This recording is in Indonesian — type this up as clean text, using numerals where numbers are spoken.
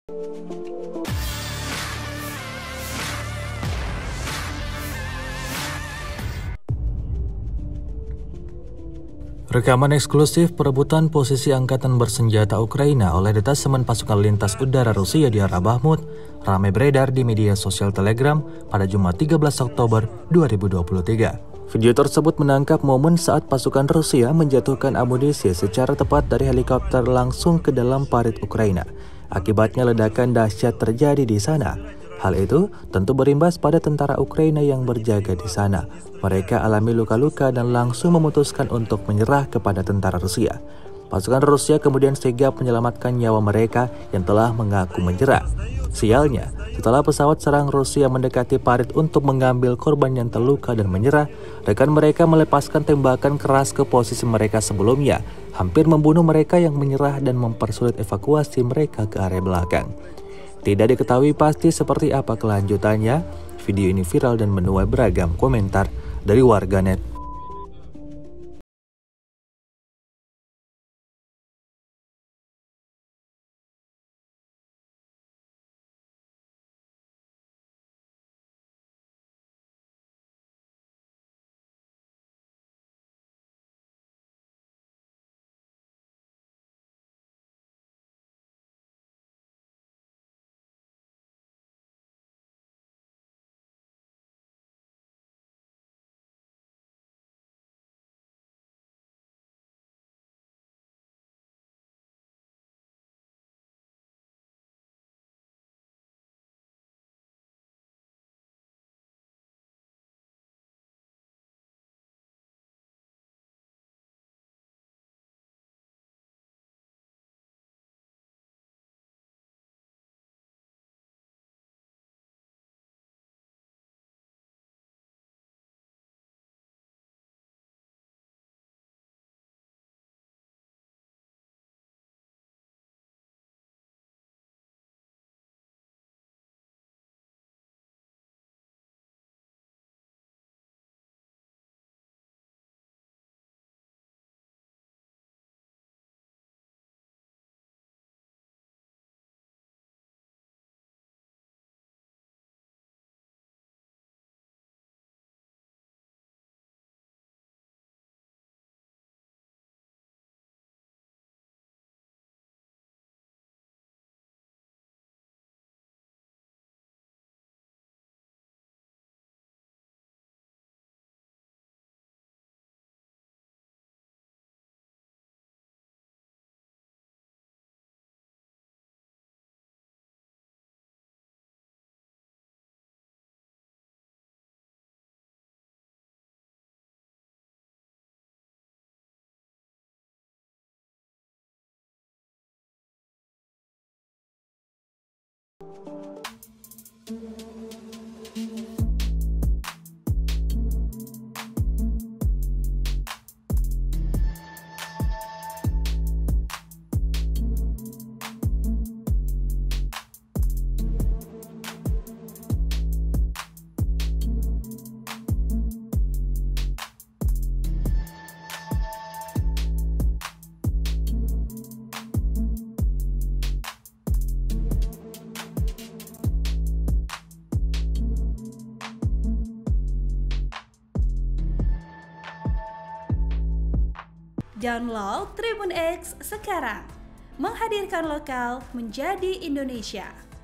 Rekaman eksklusif perebutan posisi angkatan bersenjata Ukraina oleh detasemen pasukan lintas udara Rusia di arah Bakhmut ramai beredar di media sosial Telegram pada Jumat 13 Oktober 2023. Video tersebut menangkap momen saat pasukan Rusia menjatuhkan amunisi secara tepat dari helikopter langsung ke dalam parit Ukraina. Akibatnya ledakan dahsyat terjadi di sana. Hal itu tentu berimbas pada tentara Ukraina yang berjaga di sana. Mereka alami luka-luka dan langsung memutuskan untuk menyerah kepada tentara Rusia. Pasukan Rusia kemudian sigap menyelamatkan nyawa mereka yang telah mengaku menyerah. Sialnya, setelah pesawat serang Rusia mendekati parit untuk mengambil korban yang terluka dan menyerah, rekan mereka melepaskan tembakan keras ke posisi mereka sebelumnya, hampir membunuh mereka yang menyerah dan mempersulit evakuasi mereka ke area belakang. Tidak diketahui pasti seperti apa kelanjutannya. Video ini viral dan menuai beragam komentar dari warganet. Download Tribun X sekarang, menghadirkan lokal menjadi Indonesia.